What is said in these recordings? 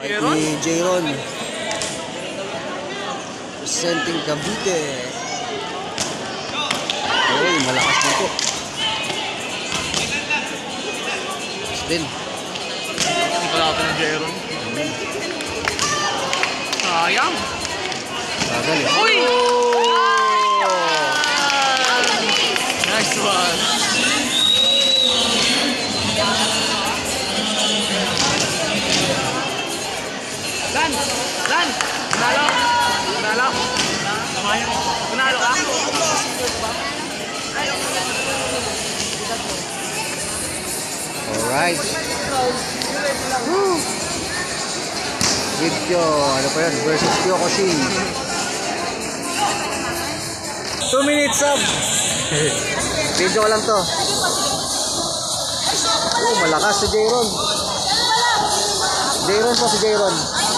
Ni Jayron presenting Cavite. Uy, malakas dito. Still Hindi pala ako ng Jayron. Sayang. bagal eh. Uy! Oh! Nice one. Dan! Panalo! Panalo ka? Alright. Woo! Video, ano pa yun? Versus Kyokushin. 2 minutes sub. Video ko lang to. Oh, malakas si Jayron. Jayron po si Jayron.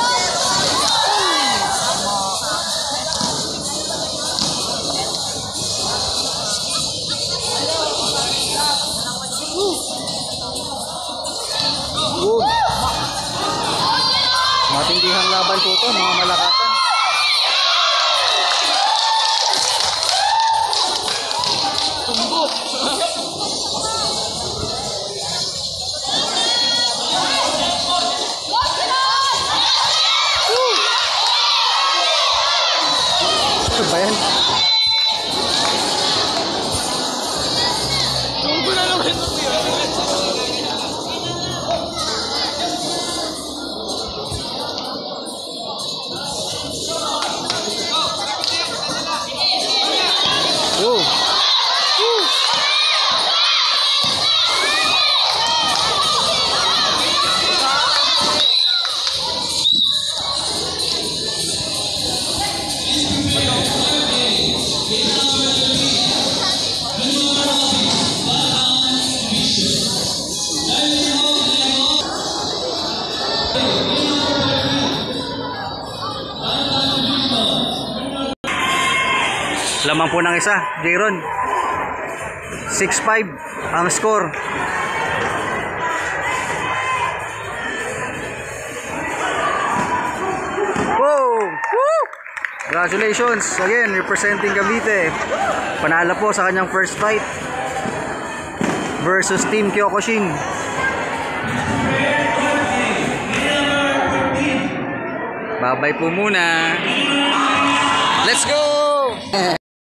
Good. Matindihang laban po ito, mga malakatan. Tumbok! Ano ba yan? Tumbo na naman ito. Oh. Lamang po ng isa, Jayron. 6-5 ang score. Whoa! Woo! Congratulations again, representing Cavite. Panalo po sa kanyang first fight versus Team Kyokushin. Bye-bye po muna. Let's go!